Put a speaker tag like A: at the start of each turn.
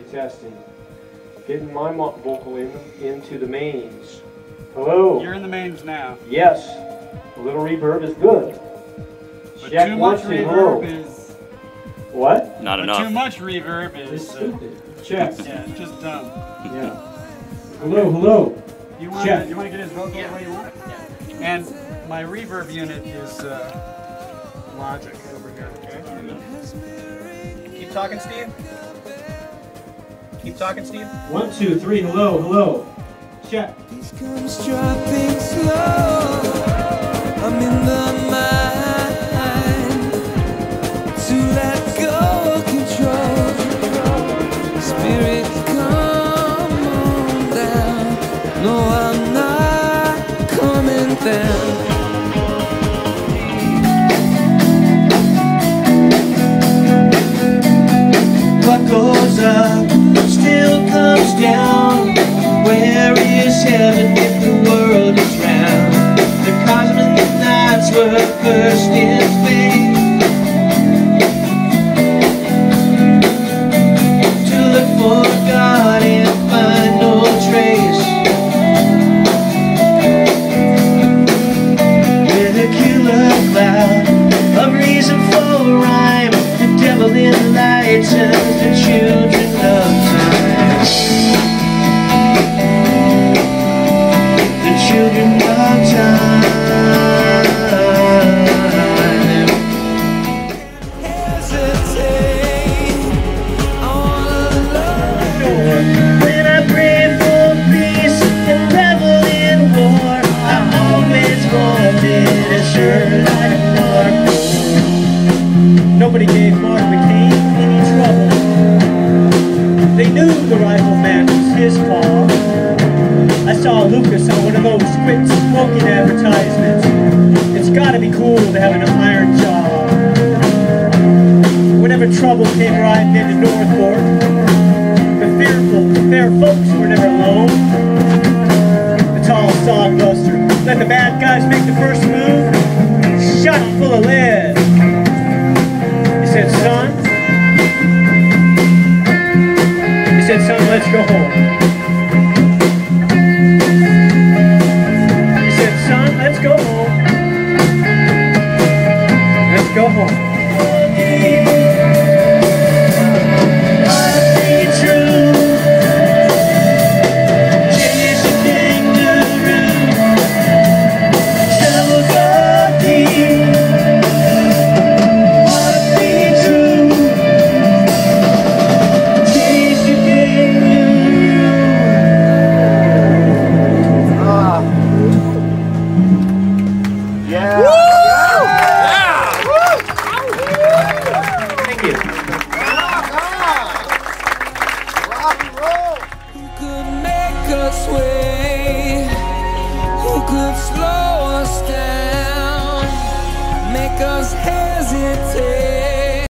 A: testing. Getting my vocal into the mains. Hello.
B: You're in the mains now.
A: Yes. A little reverb is good.
B: But
A: Check
B: too much reverb is...
A: What?
C: Not enough.
B: Too much reverb is...
A: Check.
B: Yeah, it's just dumb.
A: Yeah. Hello, hello.
B: You want
A: Check.
B: to get his vocal the way you want? Yeah. And my reverb unit is Logic over here, okay?
D: Keep talking, Steve. Keep talking, Steve.
A: 1, 2, 3, hello, hello. Check.
E: Comes dropping slow. I'm in the mind to let go control. Spirit, come on down. No, I'm not coming down. What goes up still comes down. Where is heaven if the world is round? The cosmic nights were first in fate. To look for God and find no trace. With a killer cloud of reason for rhyme, the devil in lights and the children of time. The children of time. Hesitate on love. When I pray for peace and revel in war, I always wanted a shirt like a dark.
F: Nobody gave Mark McCain any trouble. They knew the rifleman was his call. I saw Lucas on one of those quick smoking advertisements. It's gotta be cool to have an iron jaw. Whenever trouble came riding into Northport, the fearful, fair folks were never alone. The tall sodbuster let the bad guys make the first move, shot full of lead. He said, son, let's go home. He said, son, let's go home. Let's go home. Hesitate.